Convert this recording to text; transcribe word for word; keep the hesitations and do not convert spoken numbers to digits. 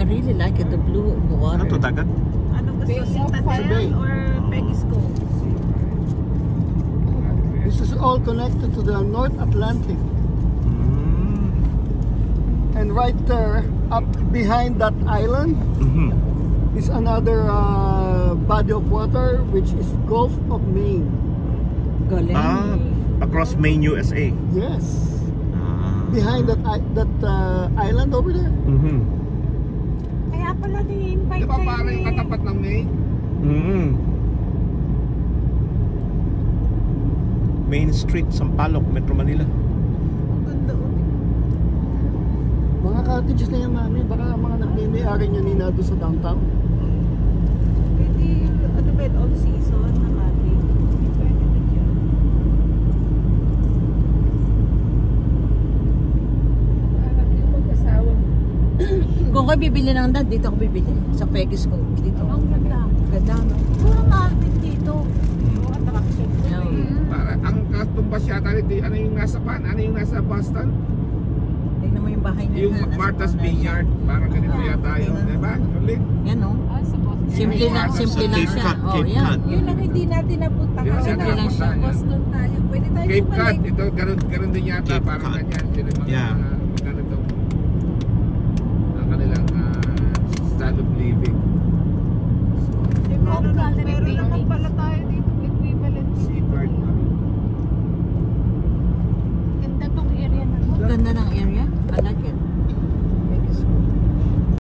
I really like it, the blue water. Ano to, dagat? Ano gusto? Citadel or Peggy's Cove? This is all connected to the North Atlantic. Mm. And right there, up behind that island, Mm-hmm. is another uh, body of water, which is Gulf of Maine. Galing. Ah, across Maine, U S A. Yes. Ah. Behind that i- that uh, island over there. Mm-hmm. Kaya pala ni-invite Di ba kayo parang yung eh. katapat ng Maine? Mm-hmm. Main Street, Sampaloc, Metro Manila. Ang ganda o. Mga cottages na yan, mami. Baka mga nagmimiyari niya nina doon sa downtown. Pwede, ano ba yun, all season na cottage? Pwede ba dyan? Parang yung mag-asawang Kung kayo bibili ng dad, dito ako bibili. Sa Peggy's Cove. Dito. Ang ganda. Ganda, no? Puro mahal din dito. Puro attraction. Yeah. Para, ang katumbas yata nito, ano yung nasa pan? Ano yung nasa Boston? Tingnan mo yung bahay niya. Yung na nasa Martha's corner. Vineyard. Parang ganito yata yun. Diba? Ulit. Yan, no? ah, sa Boston. Simple lang, Sa simple lang Cape siya. Cod, Oh, Cape yan. Cod. Yun ang hindi natin napunta Yun ang kasi simple lang siya. sa Boston tayo. Pwede tayo Cape Cod. bumalik. Ito, ganun, ganun din yata. Cape Parang Cod. ganyan. Yun yung mga, Yeah. magkano to. Ang kanilang uh, style of living. Meron, meron naman pala tayo dito.